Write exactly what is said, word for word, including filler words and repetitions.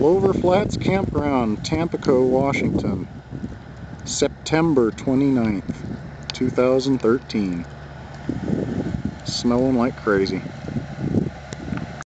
Clover Flats Campground, Tampico, Washington, September twenty-ninth, two thousand thirteen. Snowing like crazy.